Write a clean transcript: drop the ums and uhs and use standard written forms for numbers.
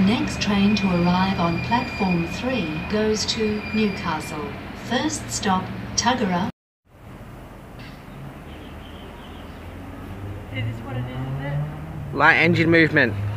next train to arrive on platform 3 goes to Newcastle. First stop, Tuggerah. It is what it is, isn't it? Light engine movement.